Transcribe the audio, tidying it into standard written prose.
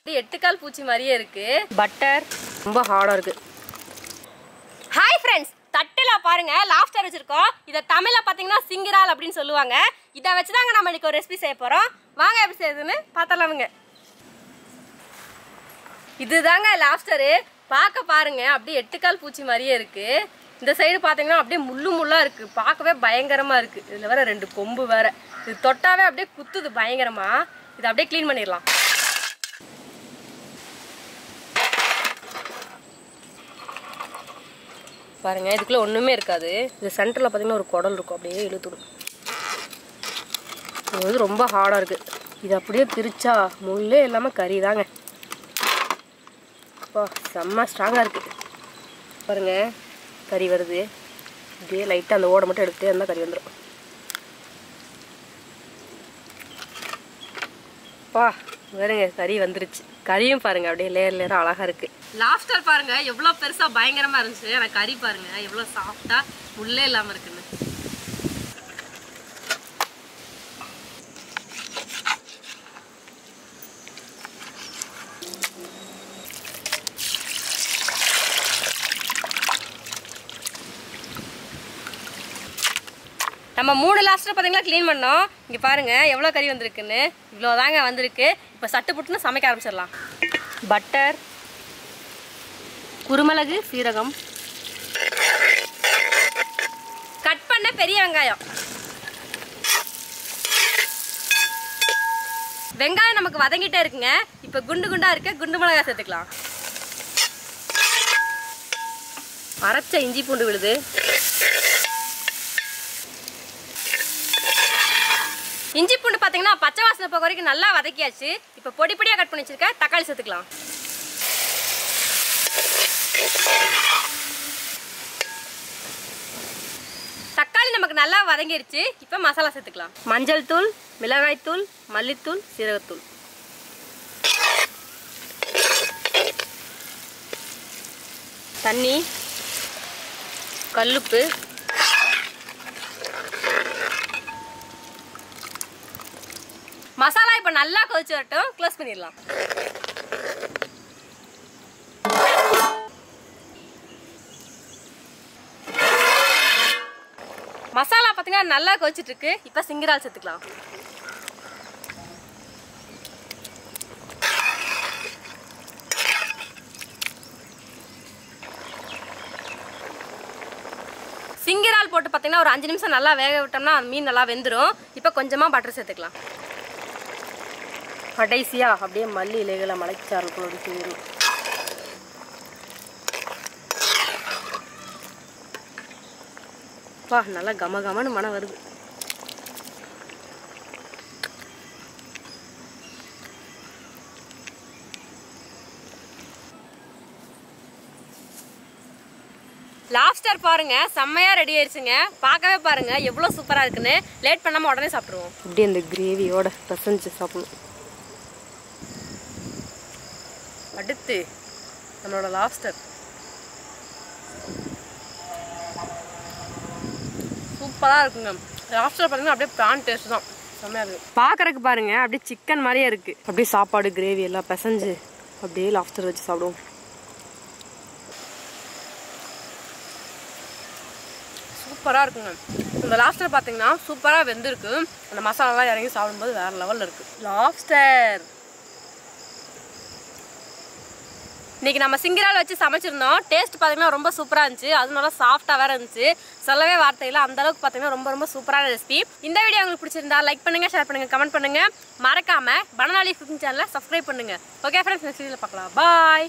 எட்டுக்கால் பூச்சி மாதிரியே இருக்கு. பட்டர் ரொம்ப ஹார்டா இருக்கு. ஹாய் ஃப்ரெண்ட்ஸ், தட்டுல பாருங்க லாப்ஸ்டர் வச்சிருக்கோம். இதை தமிழ்ல பாத்தீங்கன்னா சிங்கிரால் அப்படின்னு சொல்லுவாங்க. இதை வச்சுதாங்க நம்ம இன்னைக்கு ஒரு ரெசிபி செய்ய போறோம். வாங்க எப்படி செய்யுதுன்னு பார்த்தலாமுங்க. இதுதாங்க லாப்ஸ்டரு. பார்க்க பாருங்க அப்படியே எட்டுக்கால் பூச்சி மாதிரியே இருக்கு. இந்த சைடு பாத்தீங்கன்னா அப்படியே முள்ளு முள்ளா இருக்கு. பார்க்கவே பயங்கரமா இருக்கு. இதுல வேற 2 கொம்பு வேற. இது தொட்டாவே அப்படியே குத்துது பயங்கரமா. இதை அப்படியே க்ளீன் பண்ணிடலாம். பாருங்க இதுக்குள்ள ஒண்ணுமே இருக்காது. இது சென்டர்ல பாத்தீங்கன்னா ஒரு குடல் இருக்கும். அப்படியே இழுத்துடும். இது வந்து ரொம்ப ஹார்டா இருக்கு. இது அப்படியே பிரிச்சா முள்ளே இல்லாம கறி தாங்க. செம்ம ஸ்ட்ராங்கா இருக்கு. பாருங்க கறி வருது. அப்படியே லைட்டா அந்த ஓடை மட்டும் எடுத்துட்டே இருந்தா கறி வந்துடும். பாருங்க கறி வந்துருச்சு. கறியும் பாருங்க அப்படியே லேயர் லேயரா அழகா இருக்கு. லாப்ஸ்டர் பாருங்க எவ்வளவு பெருசா பயங்கரமா இருந்துச்சு. ஆனா கறி பாருங்க எவ்வளவு சாஃப்டா முள்ளே இல்லாம இருக்குன்னு. நம்ம 3 லாப்ஸ்டர் பார்த்தீங்களா க்ளீன் பண்ணோம். இங்கே பாருங்க எவ்வளோ கறி வந்திருக்குன்னு. இவ்வளோதாங்க வந்திருக்கு. இப்போ சட்டு புட்டுன்னு சமைக்க ஆரம்பிச்சிடலாம். பட்டர், குருமிளகு, சீரகம், கட் பண்ண பெரிய வெங்காயம். வெங்காயம் நமக்கு வதங்கிட்டே இருக்குங்க. இப்போ குண்டு குண்டா இருக்க குண்டு மிளகாய் சேர்த்துக்கலாம். அரைச்ச இஞ்சி பூண்டு விழுது, இஞ்சி பூண்டு பார்த்தீங்கன்னா பச்சை வாசனை போக வரைக்கும் நல்லா வதக்கியாச்சு. இப்போ பொடி பொடியாக கட் பண்ணி வச்சிருக்க தக்காளி சேர்த்துக்கலாம். தக்காளி நமக்கு நல்லா வதங்கிருச்சு. இப்போ மசாலா சேர்த்துக்கலாம். மஞ்சள் தூள், மிளகாய் தூள், மல்லித்தூள், சீரகத்தூள், தண்ணி, கல்லுப்பு, மசாலா இப்போ நல்லா கொதிச்சு வரட்டும். க்ளோஸ் பண்ணிடலாம். மசாலா பார்த்தீங்கன்னா நல்லா கொதிச்சுட்டு இருக்கு. இப்போ சிங்கிரால் சேர்த்துக்கலாம். சிங்கிரால் போட்டு பார்த்தீங்கன்னா ஒரு 5 நிமிஷம் நல்லா வேக விட்டோம்னா மீன் நல்லா வெந்துடும். இப்போ கொஞ்சமாக பட்டர் சேர்த்துக்கலாம். கடைசியா அப்படியே மல்லி இலைகளை மலைச்சாறுகளோடு செய்யணும். நல்லா கம கமன்னு மனம் வருது. லாப்ஸ்டர் பாருங்க செம்மையா ரெடி ஆயிடுச்சுங்க. பார்க்கவே பாருங்க எவ்வளோ சூப்பரா இருக்குன்னு. லேட் பண்ணாம உடனே சாப்பிடுவோம். அப்படியே அந்த கிரேவியோட பசஞ்சு சாப்பிடணும். அடுத்து நம்மளோட லாப்ஸ்டர் சூப்பராக இருக்குங்க. லாப்ஸ்டர் பார்த்தீங்கன்னா அப்படியே ப்ரான் டேஸ்ட் தான். செம்மையாக இருக்குது. பார்க்குறதுக்கு பாருங்க அப்படியே சிக்கன் மாதிரியே இருக்குது. அப்படியே சாப்பாடு கிரேவி எல்லாம் பிசைஞ்சு அப்படியே லாப்ஸ்டர் வச்சு சாப்பிடுவோம். சூப்பராக இருக்குங்க. இந்த லாப்ஸ்டர் பார்த்தீங்கன்னா சூப்பராக வெந்திருக்கு. அந்த மசாலாலாம் இறங்கி சாப்பிடும்போது வேறு லெவலில் இருக்குது. லாப்ஸ்டர் இன்னைக்கு நம்ம சிங்கிரால் வச்சு சமைச்சிருந்தோம். டேஸ்ட் பார்த்தீங்கன்னா ரொம்ப சூப்பராக இருந்துச்சு. அது நல்லா சாஃப்டாக வேறு இருந்துச்சு. சொல்லவே வார்த்தையில் அந்த அளவுக்கு பார்த்தீங்கன்னா ரொம்ப ரொம்ப சூப்பரான ரெசிபி. இந்த வீடியோ உங்களுக்கு பிடிச்சிருந்தா லைக் பண்ணுங்கள், ஷேர் பண்ணுங்கள், கமெண்ட் பண்ணுங்கள். மறக்காமல் பனானா லீஃப் குக்கிங் சேனலை சப்ஸ்கிரைப் பண்ணுங்கள். ஓகே ஃப்ரெண்ட்ஸ், நெக்ஸ்ட் வீடியோவில் பார்க்கலாம். பாய்.